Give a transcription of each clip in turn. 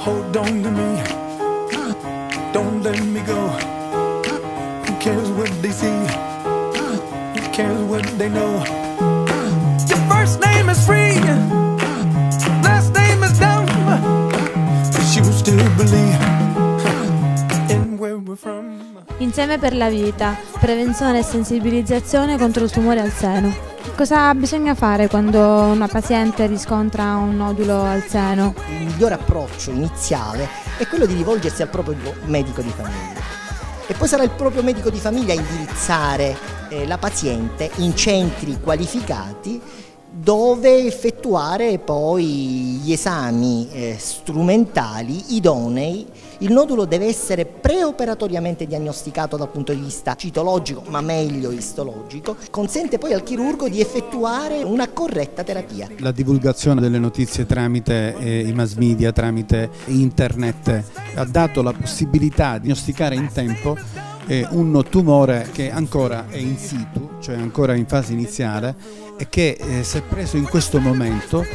hold on to me, don't let me go. Who cares what they see, who cares what they know. Your first name is free, last name is dumb, but you still believe in where we're from. Insieme per la vita, prevenzione e sensibilizzazione contro il tumore al seno. Cosa bisogna fare quando una paziente riscontra un nodulo al seno? Il migliore approccio iniziale è quello di rivolgersi al proprio medico di famiglia. E poi sarà il proprio medico di famiglia a indirizzare la paziente in centri qualificati dove effettuare poi gli esami strumentali idonei. Il nodulo deve essere preoperatoriamente diagnosticato dal punto di vista citologico, ma meglio istologico, consente poi al chirurgo di effettuare una corretta terapia. La divulgazione delle notizie tramite i mass media, tramite internet, ha dato la possibilità di diagnosticare in tempo un tumore che ancora è in situ, cioè ancora in fase iniziale, e che se preso in questo momento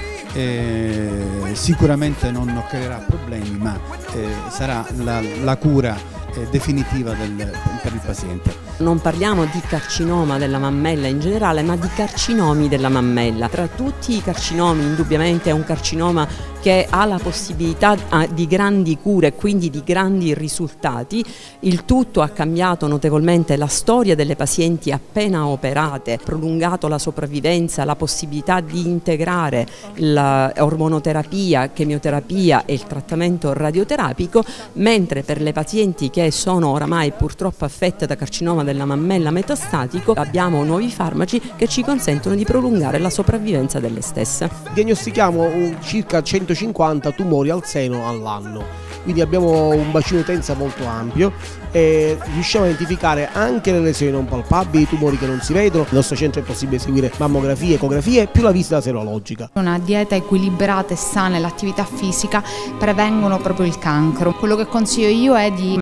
sicuramente non creerà problemi, ma sarà la cura definitiva per il paziente. Non parliamo di carcinoma della mammella in generale, ma di carcinomi della mammella. Tra tutti i carcinomi indubbiamente è un carcinoma che ha la possibilità di grandi cure, quindi di grandi risultati. Il tutto ha cambiato notevolmente la storia delle pazienti appena operate, prolungato la sopravvivenza, la possibilità di integrare l'ormonoterapia, chemioterapia e il trattamento radioterapico, mentre per le pazienti che sono oramai purtroppo affette da carcinoma della mammella metastatico abbiamo nuovi farmaci che ci consentono di prolungare la sopravvivenza delle stesse. Diagnostichiamo circa 150 tumori al seno all'anno, quindi abbiamo un bacino utenza molto ampio e riusciamo a identificare anche le lesioni non palpabili, i tumori che non si vedono. Nel nostro centro è possibile eseguire mammografie, ecografie più la visita serologica. Una dieta equilibrata e sana e l'attività fisica prevengono proprio il cancro. Quello che consiglio io è di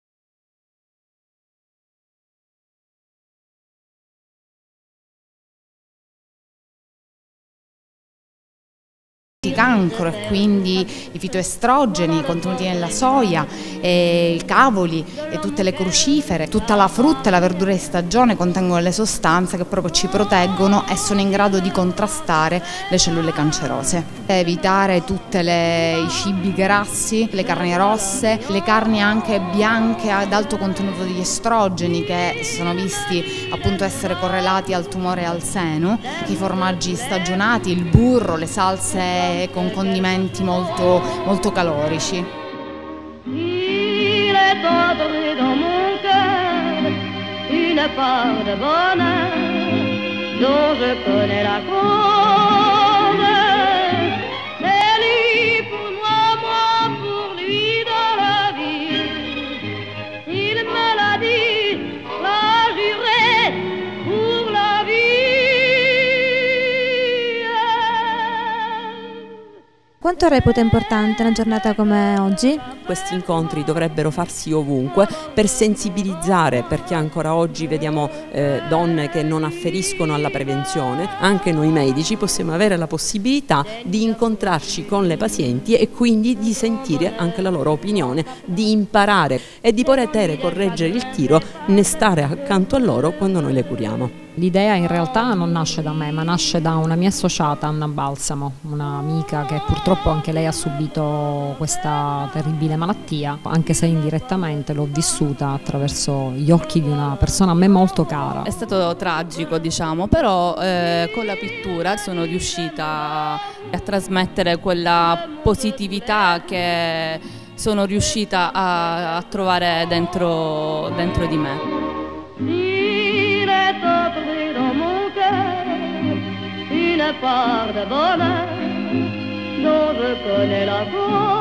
cancro e quindi i fitoestrogeni contenuti nella soia, i cavoli e tutte le crucifere, tutta la frutta e la verdura di stagione contengono le sostanze che proprio ci proteggono e sono in grado di contrastare le cellule cancerose. Evitare tutti i cibi grassi, le carni rosse, le carni anche bianche ad alto contenuto di estrogeni che sono visti appunto essere correlati al tumore al seno, i formaggi stagionati, il burro, le salse con condimenti molto calorici. Il est entré dans mon cœur une part de bonheur dont je connais la cause. C'est lui pour moi, moi pour lui dans la vie. Il me l'a dit, l'a juré pour la vie. Quanto reputa importante una giornata come oggi? Questi incontri dovrebbero farsi ovunque per sensibilizzare, perché ancora oggi vediamo donne che non afferiscono alla prevenzione. Anche noi medici possiamo avere la possibilità di incontrarci con le pazienti e quindi di sentire anche la loro opinione, di imparare e di poter correggere il tiro né stare accanto a loro quando noi le curiamo. L'idea in realtà non nasce da me, ma nasce da una mia associata, Anna Balsamo, un'amica che purtroppo anche lei ha subito questa terribile malattia, anche se indirettamente l'ho vissuta attraverso gli occhi di una persona a me molto cara. È stato tragico, diciamo, però con la pittura sono riuscita a trasmettere quella positività che sono riuscita a trovare dentro di me. Une part de bonheur dont je connais la cause.